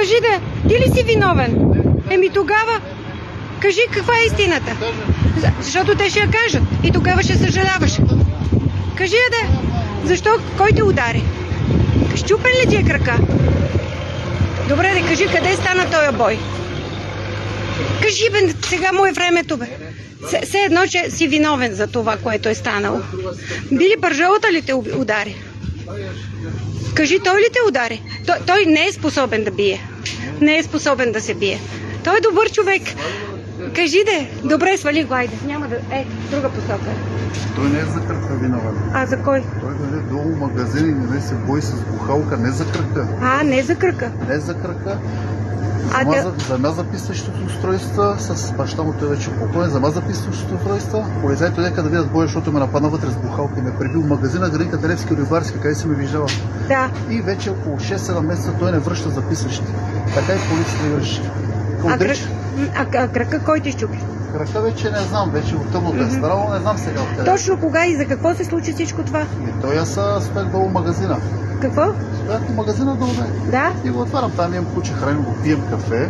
Кажи да, ти ли си виновен? Еми тогава, кажи каква е истината. Защото те ще я кажат и тогава ще съжаляваш. Кажи я да, защо, кой те удари? Щупен ли ти е крака? Добре, да кажи къде стана този бой. Кажи, бе, сега му е времето, бе. Все едно, че си виновен за това, което е станало. Били пържолата ли те удари? Кажи, той ли те удари? Той не е способен да бие. Не е способен да се бие. Той е добър човек. Кажи де. Добре, свали го, айде. Няма да... друга посока. Той не е за крака виновен. А за кой? Той даде долу магазин и не се бои с бухалка, не за крака. Не за крака. Не за крака. Зама записващото устройство с баща му, той вече покоен, зама записващото устройство. Полицайите нека да видят боя, защото ме нападна вътре с бухалка и ме прибил магазина Градинка Левски Рибарски, къде си ме виждала. Да. И вече около 6-7 месеца той не връща записващите. Така и полицията върши. А крака кой ти щупи? Крака вече не знам, вече от тъмното е старало, не знам сега откъде. Точно кога и за какво се случи всичко това? И той стоях долу магазина. Какво? Стоях до магазина долу. Да? И го отварям, там имам куче храни, го пием кафе.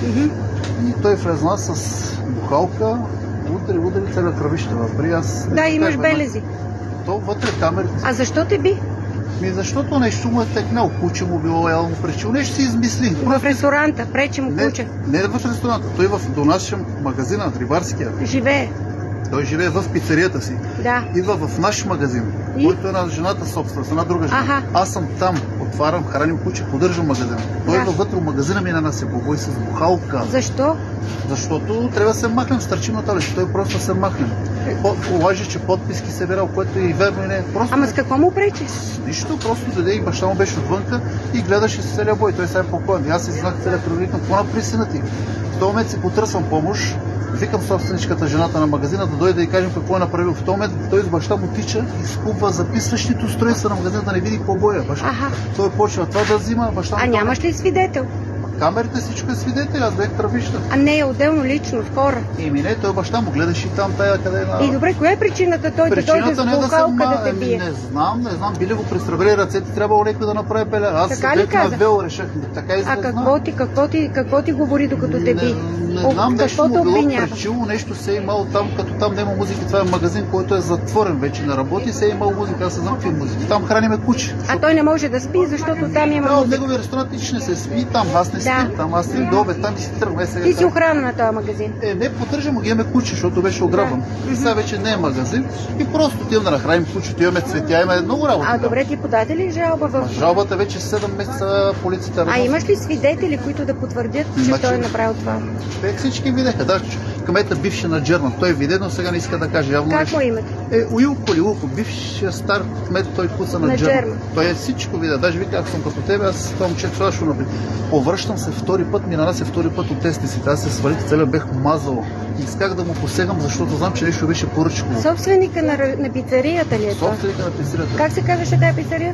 И той влезна с бухалка, удари цяло кръвище въпри. Да, имаш белези. То вътре камерите. А защо те би? Защото нещо му е текнал, куче му било, ял му пречил, нещо си измисли. В ресторанта, пречи му куче. Не в ресторанта, той до нашия магазина, Рибарския. Живее. Той живее в пицарията си. Да. Идва в наш магазин, който е на жената собственост, една друга жена. Аз съм там, отварям, храним куче, поддържам магазина. Той идва вътре в магазина ми на се побой с бухалка. Защо? Защото трябва да се махнем, стърчим на талище. Той просто се махнем. Лаже, че подписки се бирал, което и верно и не е. Ама с какво му пречи? Нищо, просто даде и баща му беше отвънка и гледаше с целия бой. Той сега е покоен. Аз иззнах целия кръвник, какво направи сина ти? В този момент си потърсвам помощ. Викам собственичката, жената на магазина, да дойде да й кажем какво е направил. В този момент той с баща му тича и скупва записващите устройства на магазина, да не види какво боя. Той почва това да взима, баща му... А нямаш ли свидетел? Камерите, всичко е свидетел, аз бях травища. А не е отделно лично, с хора? Не, той баща му гледаше и там тая къде е на... И добре, коя е причината той да дойде с бухалка да те бие? Не знам, били го престръбили ръцете, трябвало някой да направи беля. Аз бях на вело, решах, така изглежда. Какво ти говори докато те би? Не знам, нещо му било пречило, нещо се е имал там, като там няма музика, това е магазин, който е затворен вече на работи, се е имал музика, аз не знам какви музики. Там храниме куче. А той не може да спи, защото там има музика. От неговия ресторант нищо не се спи, там аз не спим, там аз спим до обед, там и си тръгвам. Ти си охрана на този магазин? Не, поддържам го, имаме куче, защото беше ограбван. И сега вече не е магазин и просто отивам да нахраним кучето, имаме цветя, има много работа. А добре, ти подаде ли жалба в... Жалбата вече 7 месеца полицията работи. А имаш ли свидетели, които да потвърдят, че той е направил това? Всички видяха, даже кмета бившия на Джерман, той видя, но сега не иска да каже. Какво е името? Уилко, бившия стар кмет, той пуса на Джерман. Той е всичко видя, даже вика, ако съм като тебе, аз това момче това ще направи. Повръщам се втори път, ми нанася втори път от тестниците, аз се свалих, целия бех мазал. И исках да му посегам, защото знам, че нещо беше поръчково. Собственика на пицарията ли е това? Собственика на пицарията. Как се казваше тази пицария?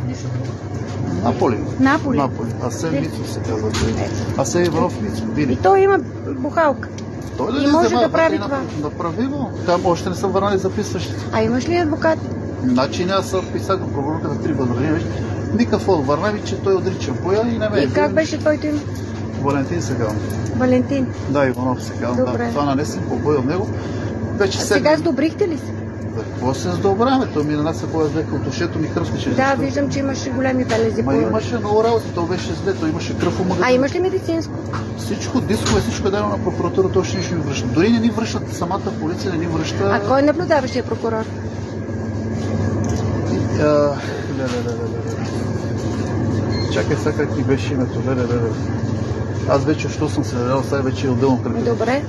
Наполи. Асен Мицо се казва. Асен Иванов Мицо. И той има бухалка. Той и може да прави това. Направи го. Там още не са върнали записващите. А имаш ли адвокат? Значи аз съм писал до прокурорка за 3 възражения. Никакъв отвърна ми, че той отрича боя и не ме. И как беше твоето име? Валентин се казвам. Валентин? Да, Иванов се казвам. Да. Това нанесем по бой от него. Вече сега сдобрихте ли се? Какво се сдобраме? Той ми нанася боя зле от ушето ми кръвскаше. Да, виждам, че имаше големи белези. Имаше много работа, то беше зле, то имаше кръв у магазин. А имаш ли медицинско? Всичко, дискове, всичко е дадено на прокуратурата, още нищо ни връща. Дори не ни връщат, самата полиция не ни връща. А кой наблюдаваше прокурор? Чакай сега как ти беше името. Аз вече, що съм се дадал, сега вече е отделно кръка. Добре.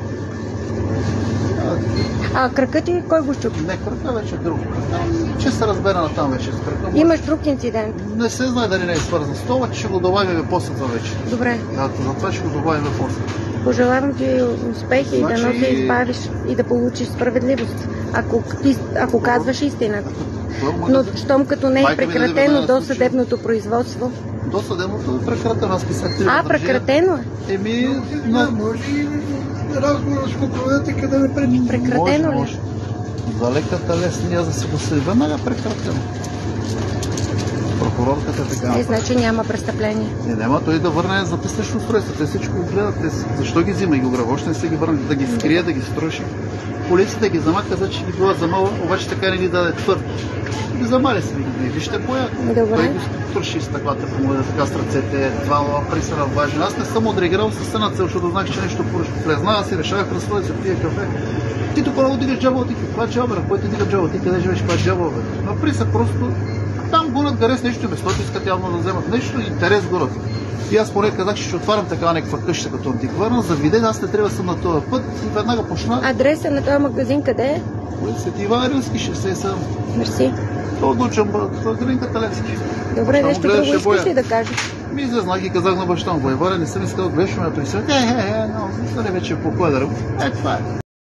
А кръка ти кой го щупи? Не, кръка вече е друго. Че се разбера на там вече с кръка. Имаш друг инцидент? Не се знае дали не е свързан с това, че ще го добавим после това вече. Добре. Да, за това ще го добавим после. Пожелавам ти успехи и да се избавиш и да получиш справедливост, ако казваш истината. Но щом като не е прекратено до съдебното производство? До съдебното е прекратено. Аз писах 3 възражения. Прекратено е? Разговор ще го проведете къде не пречи. Прекратено ли? За леката лесния за се го следва, веднага прекратено. прокурорката, така. Значи няма престъпление. Няма той да върне записнеш устройство. Те всичко го гледат. Защо ги взима и го грабва? Още не се ги върне да ги скрие, да ги строши. Полицията ги замака, каза, че ги била замала, обаче така не ги даде твърд. Ги замали се, вижте боя. Той го троши с стъклата, помоля така с ръцете, два присъра важен. Аз не съм отреагирал със една цел, защото знаех, че нещо поръчка. Признава си, решавах разслоя се, пия кафе. Ти тук много дигаш джаба, ти каква джаба, кой ти дига джаба, ти къде живееш, каква джаба, бе? Но приса просто там гонят гарес нещо, местото искат явно да вземат нещо, интерес горят. И аз поне казах, че ще отварям такава някаква къща като антикварна, за виден, аз не трябва да съм на този път и веднага почна. Адреса на този магазин къде е? Свети Иван Рилски, 67. Мерси. Това отучам, това е Гринката Левски. Добре, нещо друго искаш ли да кажеш? Ми излезнах и казах на баща му, Бойвара, не съм искал да беше ме присъдя. Не, вече е по-пълър. Това е.